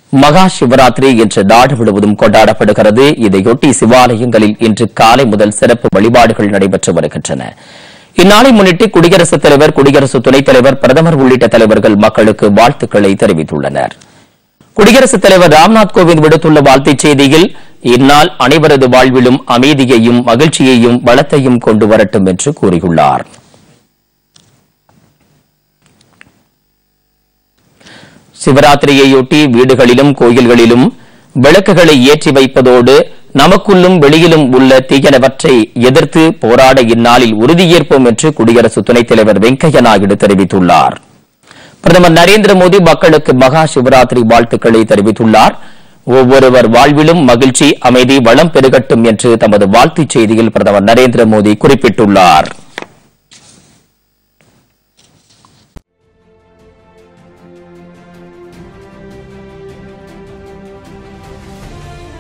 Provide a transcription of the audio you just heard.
மகா சிவராத்திரி இன்று நாடு முழுவதும் கொண்டாடப்படுகிறது. இதையொட்டி சிவாலயங்களில் இன்று காலை முதல் சிறப்பு வழிபாடுகள் நடைபெற்று வருகின்றன. இந்நாளை முன்னிட்டு குடியரசுத் தலைவர், குடியரசு துணைத் தலைவர், பிரதமர் உள்ளிட்ட தலைவர்கள் மக்களுக்கு வாழ்த்துக்களை தெரிவித்துள்ளனர். குடியரசுத் தலைவர் ராம்நாத் கோவிந்த் விடுத்துள்ள வாழ்த்துச் செய்தியில், இந்நாள் அனைவரது வாழ்விலும் அமைதியையும் மகிழ்ச்சியையும் வளத்தையும் கொண்டு வரட்டும் என்று கூறியுள்ளார். சிவராத்திரியையொட்டி வீடுகளிலும் கோயில்களிலும் விளக்குகளை ஏற்றி வைப்பதோடு நமக்குள்ளும் வெளியிலும் உள்ள தீயனவற்றை எதிர்த்து போராட இந்நாளில் உறுதியேற்போம் என்று குடியரசு துணைத் தலைவர் வெங்கையா நாயுடு தெரிவித்துள்ளார். பிரதமர் நரேந்திர மோடி மக்களுக்கு மகா சிவராத்திரி வாழ்த்துக்களை தெரிவித்துள்ளார். ஒவ்வொருவர் வாழ்விலும் மகிழ்ச்சி, அமைதி, வளம் பெருகட்டும் என்று தமது வாழ்த்துச் செய்தியில் பிரதமர் நரேந்திர மோடி குறிப்பிட்டுள்ளார்.